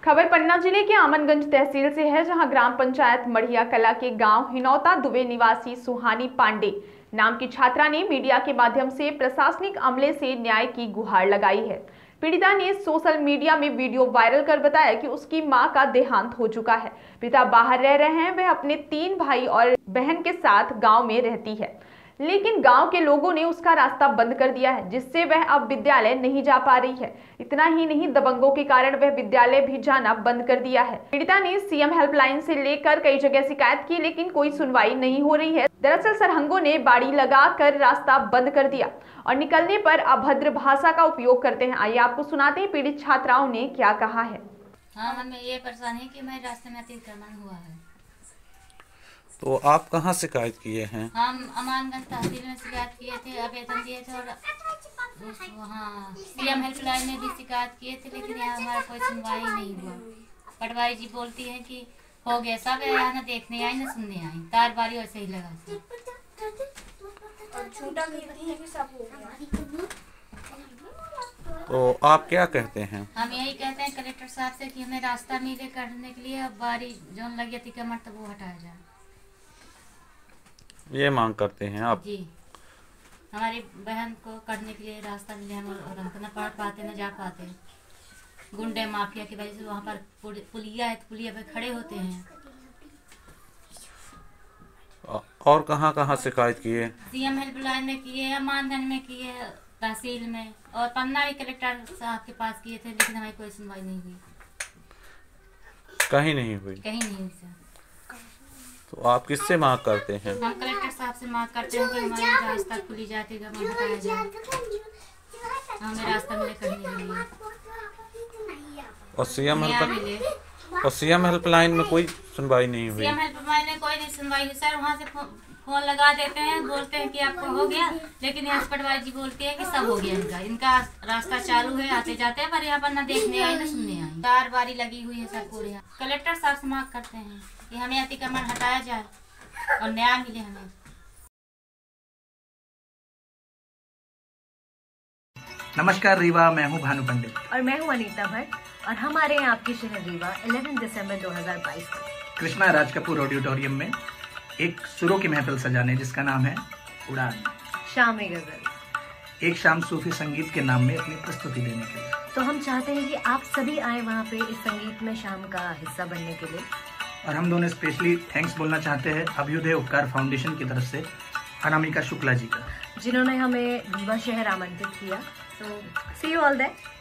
खबर पन्ना जिले के आमनगंज तहसील से है, जहां ग्राम पंचायत मढ़िया कला के गांव हिनौता दुबे निवासी सुहानी पांडे नाम की छात्रा ने मीडिया के माध्यम से प्रशासनिक अमले से न्याय की गुहार लगाई है। पीड़िता ने सोशल मीडिया में वीडियो वायरल कर बताया कि उसकी मां का देहांत हो चुका है। पिता बाहर रह रहे हैं। वह अपने 3 भाई और बहन के साथ गाँव में रहती है, लेकिन गांव के लोगों ने उसका रास्ता बंद कर दिया है, जिससे वह अब विद्यालय नहीं जा पा रही है। इतना ही नहीं, दबंगों के कारण वह विद्यालय भी जाना बंद कर दिया है। पीड़िता ने सीएम हेल्पलाइन से लेकर कई जगह शिकायत की, लेकिन कोई सुनवाई नहीं हो रही है। दरअसल सरहंगों ने बाड़ी लगाकर रास्ता बंद कर दिया और निकलने पर अभद्र भाषा का उपयोग करते हैं। आइए आपको सुनाते हैं पीड़ित छात्राओं ने क्या कहा है। हाँ, हमें ये परेशानी है कि मेरे रास्ते में अतिक्रमण हुआ है। तो आप कहाँ शिकायत किए हैं? हम अमानगंज तहसील में शिकायत किए थे, आवेदन दिए थे और वहाँ सीएम हेल्पलाइन में भी शिकायत किए थे, लेकिन यहाँ हमारा कोई सुनवाई नहीं हुआ। पटवारी जी बोलती हैं कि हो गया, सब यहाँ न देखने आई न सुनने आई, तार बारी वैसे ही लगा और झूठा कहती है कि सब हो गया। तो आप क्या कहते हैं? हम यही कहते हैं कलेक्टर साहब से कि हमें रास्ता मिले करने के लिए, अब बारी जो लगी अतिक्रमण तो वो हटाया जाए। ये मांग करते हैं आप? जी, हमारी बहन को करने के लिए रास्ता मिले, हम और हम न पढ़ पाते न जा पाते। गुंडे माफिया की वजह से वहाँ पर पुलिया है, तो पुलिया पे खड़े होते हैं। और कहाँ कहाँ शिकायत किए? सीएम हेल्पलाइन में किए, मानगंज में किए, तहसील में, और पन्ना भी कलेक्टर साहब के पास किए थे, लेकिन हमारी कोई सुनवाई नहीं हुई। कहीं नहीं हुई? कहीं नहीं हुई सर। तो आप किससे मांग करते हैं? हम कलेक्टर साहब से मांग करते हैं कि हमारी रास्ता खुली जाती है, हटाया जाए, हमें रास्ता मिले करने के लिए। और सीएम हेल्पलाइन में कोई सुनवाई नहीं हुई? सीएम हेल्पलाइन में कोई नहीं सुनवाई हुई सर। वहाँ से फोन लगा देते हैं, बोलते हैं कि आपको हो गया, लेकिन यहाँ पटवारी जी बोलती है कि सब हो गया, इनका रास्ता चालू है, आते जाते हैं, पर यहाँ पर न देखने आई न सुनने आई। तार बारी लगी हुई है सर पूरे। कलेक्टर साहब से मांग करते हैं कि हमें अतिक्रमण हटाया जाए और न्याय मिले हमें। नमस्कार रीवा, मैं हूं भानु पंडित और मैं हूं अनीता भट्ट और हमारे यहाँ आपकी शहर रीवा 11 दिसंबर 2022 को कृष्णा राज कपूर ऑडिटोरियम में एक सुरों की महफिल सजाने, जिसका नाम है उड़ान शाम गजल, एक शाम सूफी संगीत के नाम में अपनी प्रस्तुति देने के लिए। तो हम चाहते हैं कि आप सभी आए वहाँ पे इस संगीत में शाम का हिस्सा बनने के लिए। और हम दोनों स्पेशली थैंक्स बोलना चाहते हैं अभ्युदय उपकार फाउंडेशन की तरफ से अनामिका शुक्ला जी का, जिन्होंने हमें रीवा शहर आमंत्रित किया। तो सी यू ऑल देयर।